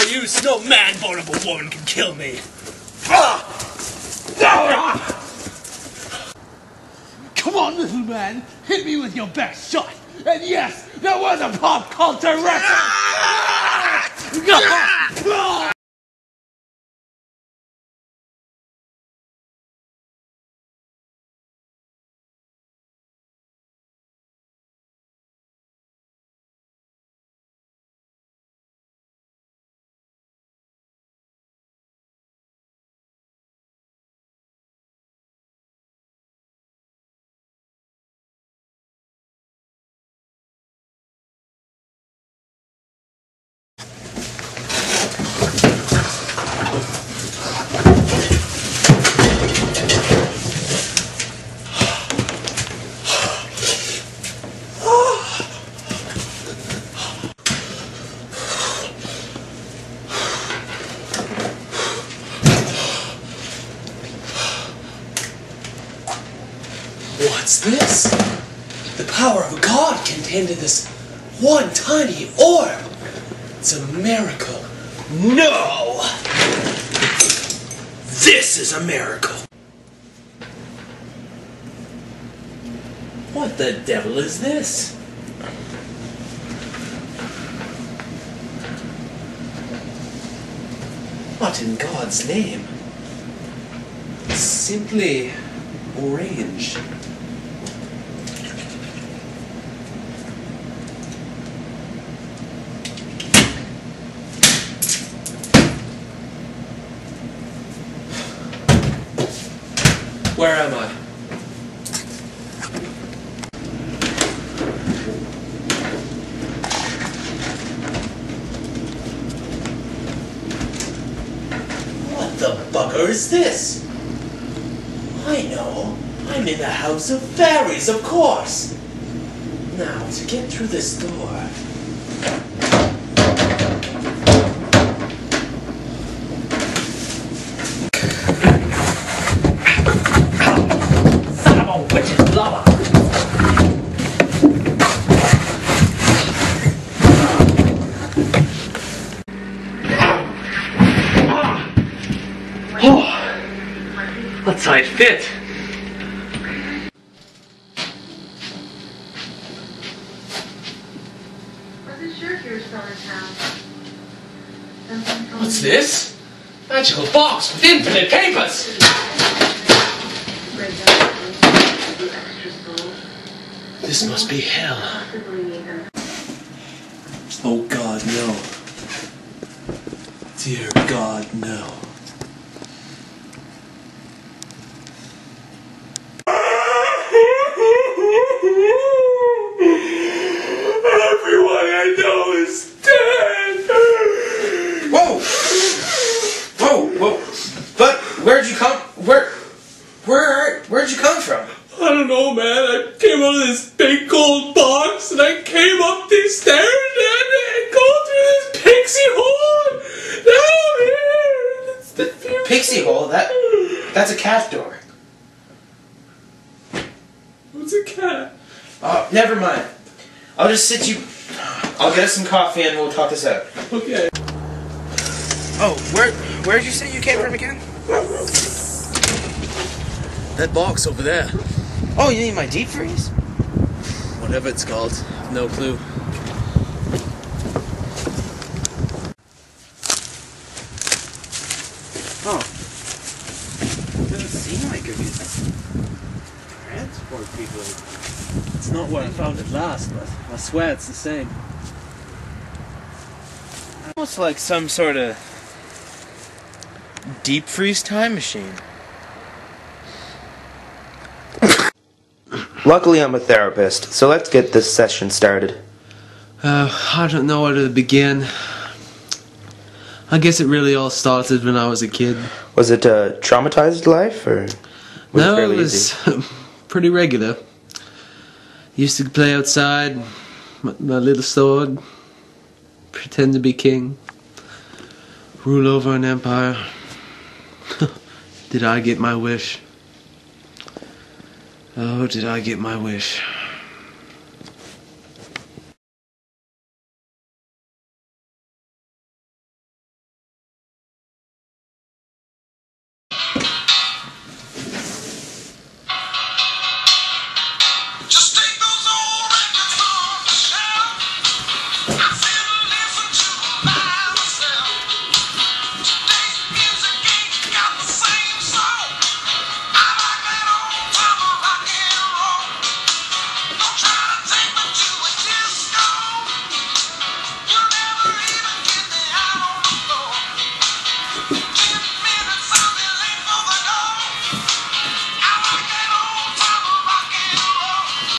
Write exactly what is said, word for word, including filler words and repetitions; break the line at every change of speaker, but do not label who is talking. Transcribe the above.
you, so no man born of a woman can kill me.
Come on, little man, hit me with your best shot. And yes, there was a pop culture reference.
What's this? The power of God contained in this one tiny orb. It's a miracle. No! This is a miracle. What the devil is this? What in God's name? It's simply orange. Where am I? What the bugger is this? I know. I'm in the House of Fairies, of course. Now, to get through this door... A tight fit. What's this? Magical box with infinite papers! This must be hell. Oh God, no. Dear God, no. Everyone I know is dead!
Whoa! Whoa, whoa. But where'd you come where where where'd you come from?
I don't know, man. I came out of this big gold box and I came up these stairs and I go through this pixie hole. Now I'm here. It's the future.
Pixie hole? That that's a cat door.
What's a cat?
Oh, never mind. I'll just sit you I'll get us some coffee and we'll talk this out.
Okay.
Oh, where where'd you say you came from again?
That box over there.
Oh, you need my deep freeze?
Whatever it's called. No clue.
Oh. Doesn't seem like it is.
Transport people. It's not where I found it last, but I swear it's the same.
Almost like some sort of deep freeze time machine. Luckily I'm a therapist, so let's get this session started.
Uh, I don't know where to begin. I guess it really all started when I was a kid.
Was it a traumatized life, or was
no,
it fairly
it was
easy?
pretty regular. Used to play outside, my, my little sword, pretend to be king, rule over an empire. Did I get my wish? Oh, did I get my wish?